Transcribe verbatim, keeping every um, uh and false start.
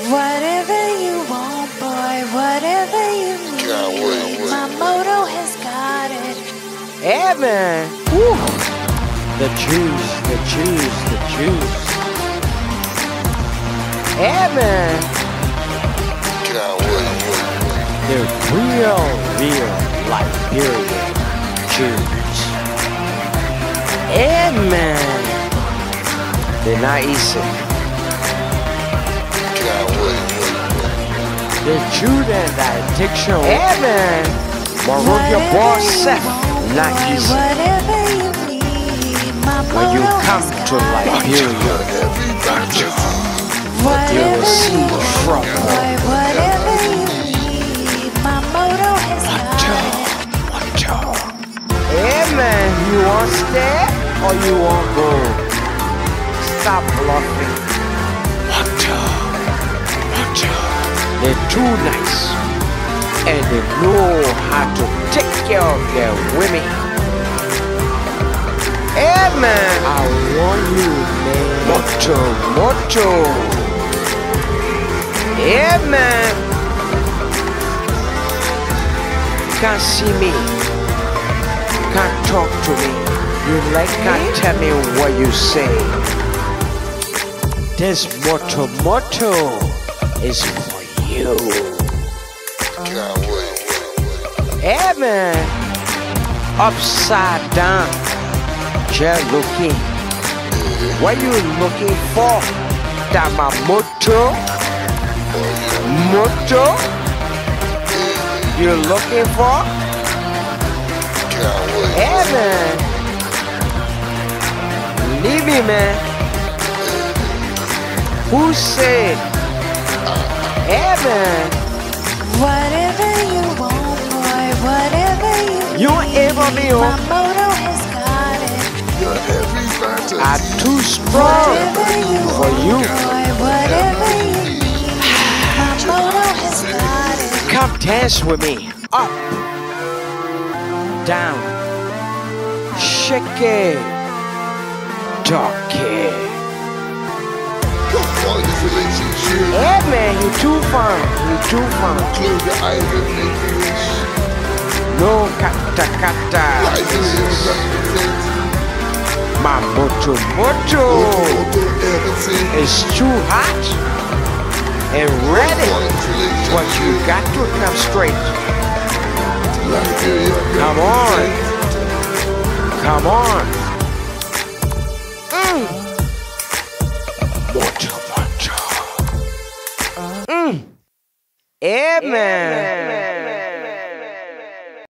Whatever you want, boy, whatever you need, my Moto has got it. Yeah, man. Woo. The juice, the juice, the juice. Yeah, man. The real, real Liberian juice. Yeah, man. They're not easy. The Jude and the addiction. Yeah, man. Monrovian boss set. Not easy. When you come to Liberia, you will see trouble. Whatever you need, my Moto has got it. Yeah, man. You want stay or you want go? Stop bluffing. They're too nice, and they know how to take care of their women. Hey man, I want you, man. Moto Moto. Yeah man. Can't see me, can't talk to me. You like can't tell me what you say. This Moto Moto is for you. Yeah, man. Upside down. Just looking. What you looking for? That my Moto? Moto? You looking for? Yeah, man. Leave me, man. Who said? Yeah, man. Whatever you want, boy, whatever you need, You ever be my on? Moto has got it. I'm too strong for you. Boy, whatever you need, my Moto has got it. Come dance with me. Up, down, shake it, talk it. Yeah, man, you too fun, you too fun. No kata kata. My Moto Moto is too hot and ready. But you got to come straight. Come on, come on. Mm. Moto Moto. Mm. Yeah, man.